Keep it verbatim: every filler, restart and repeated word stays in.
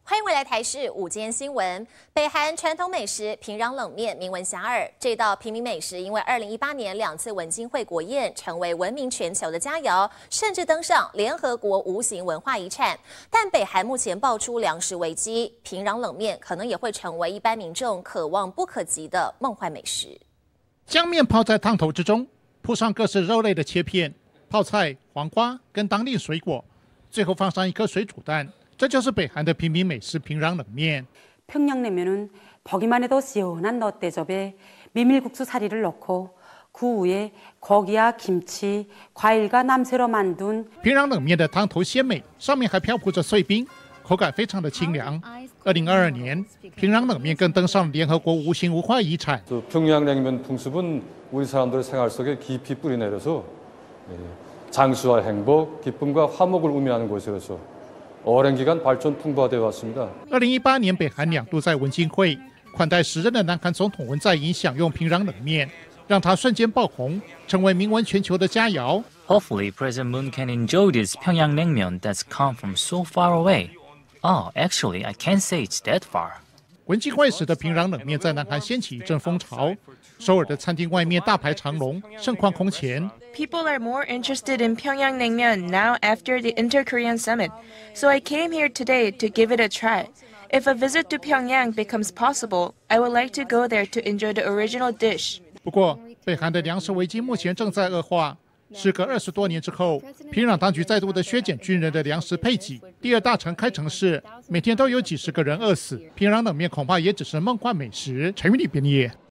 欢迎回来台视午间新闻。北韩传统美食平壤冷面名闻遐迩，这道平民美食因为二零一八年两次文经会国宴，成为闻名全球的佳肴，甚至登上联合国无形文化遗产。但北韩目前爆出粮食危机，平壤冷面可能也会成为一般民众可望不可及的梦幻美食。 将面泡在汤头之中，铺上各式肉类的切片、泡菜、黄瓜跟当地水果，最后放上一颗水煮蛋。 这就是北韩的平民美食平壤冷面。 평양냉면은 보기만 해도 시원한 넛대접에 메밀국수 사리를 넣고 그 위에 고기와 김치, 과일과 남새로 만든 平壤冷面的汤头鲜美，上面还漂浮着碎冰，口感非常的清凉。二零二二年，平壤冷面更登上联合国无形文化遗产。 평양냉면 풍습은 우리 사람들의 생활 속에 깊이 뿌리내려서 장수와 행복, 기쁨과 화목을 의미하는 곳이라서. 오랜 기간 발전 풍부화되어 왔습니다。 二零一八年，北韩两度在文经会款待时任的南韩总统文在寅享用平壤冷面，让他瞬间爆红，成为名闻全球的佳肴。 Hopefully, President Moon can enjoy this Pyongyang naengmyeon that's come from so far away. Oh, actually, I can't say it's that far. 文经会时的平壤冷面在南韩掀起一阵风潮，首尔的餐厅外面大排长龙，盛况空前。 People are more interested in Pyongyang naengmyeon now after the Inter-Korean Summit, so I came here today to give it a try. If a visit to Pyongyang becomes possible, I would like to go there to enjoy the original dish. 不过，北韩的粮食危机目前正在恶化。时隔二十多年之后，平壤当局再度的削减军人的粮食配给，第二大城开城市每天都有几十个人饿死，平壤冷面恐怕也只是梦幻美食。陈玉礼编译。